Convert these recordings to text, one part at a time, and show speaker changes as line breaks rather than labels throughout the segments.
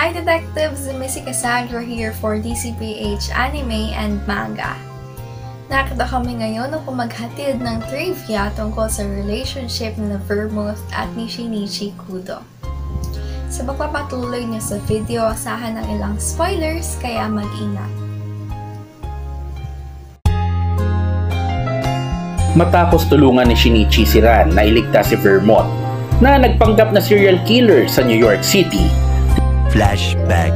Hi Detectives! Missy Cassandra here for DCPH Anime and Manga. Nakita kami ngayon upang maghatid ng trivia tungkol sa relationship ni Vermouth at ni Shinichi Kudo. Sa pagpapatuloy niyo sa video, asahan ng ilang spoilers, kaya mag-ingat.
Matapos tulungan ni Shinichi si Ran na iligtas si Vermouth na nagpanggap na serial killer sa New York City.
Flashback.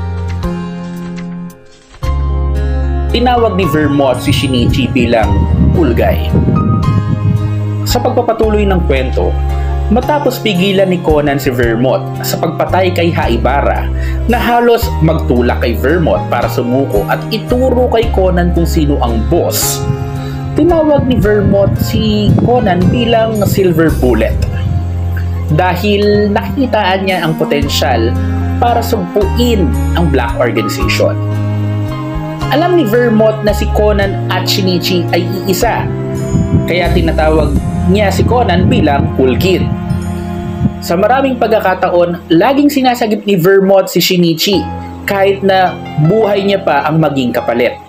Tinawag ni Vermouth si Shinichi bilang cool guy. Sa pagpapatuloy ng kwento, matapos pigilan ni Conan si Vermouth sa pagpatay kay Haibara na halos magtulak kay Vermouth para sumuko at ituro kay Conan kung sino ang boss, tinawag ni Vermouth si Conan bilang Silver Bullet dahil nakikitaan niya ang potensyal para sugpuin ang Black Organization. Alam ni Vermouth na si Conan at Shinichi ay iisa, kaya tinatawag niya si Conan bilang Cool Kid. Sa maraming pagkakataon, laging sinasagip ni Vermouth si Shinichi kahit na buhay niya pa ang maging kapalit.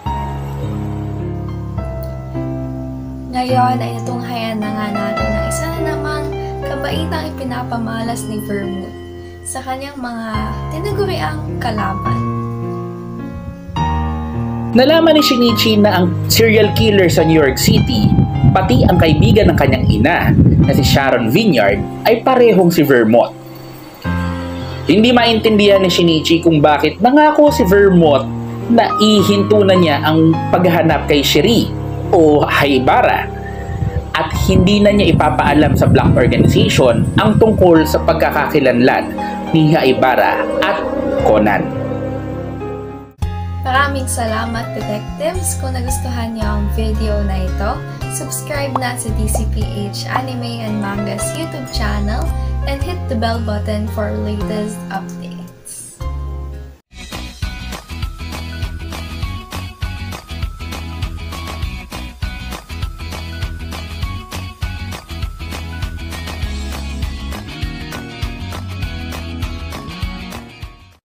Ngayon ay natunghayan na nga natin ang isa na namang kabaitang ipinapamalas ni Vermouth sa kanyang mga tinaguriang kalaban.
Nalaman ni Shinichi na ang serial killer sa New York City, pati ang kaibigan ng kanyang ina na si Sharon Vineyard, ay parehong si Vermouth. Hindi maintindihan ni Shinichi kung bakit nangako si Vermouth na ihinto na niya ang paghahanap kay Shiri o Haibara at hindi na niya ipapaalam sa Black Organization ang tungkol sa pagkakakilanlan ni Haibara at Conan.
Maraming salamat Detectives! Kung nagustuhan niyo ang video na ito, subscribe na sa DCPH Anime and Manga's YouTube channel and hit the bell button for latest updates.